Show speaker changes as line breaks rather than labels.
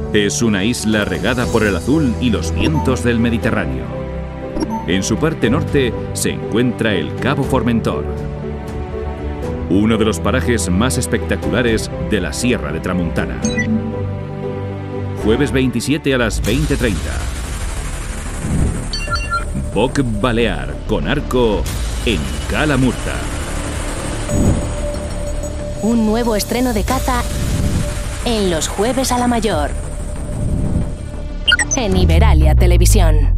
Es una isla regada por el azul y los vientos del Mediterráneo. En su parte norte se encuentra el Cabo Formentor, uno de los parajes más espectaculares de la Sierra de Tramuntana. Jueves 27 a las 20:30. Boc Balear con arco en Cala Murta.
Un nuevo estreno de caza en los jueves a la mayor. En Iberalia Televisión.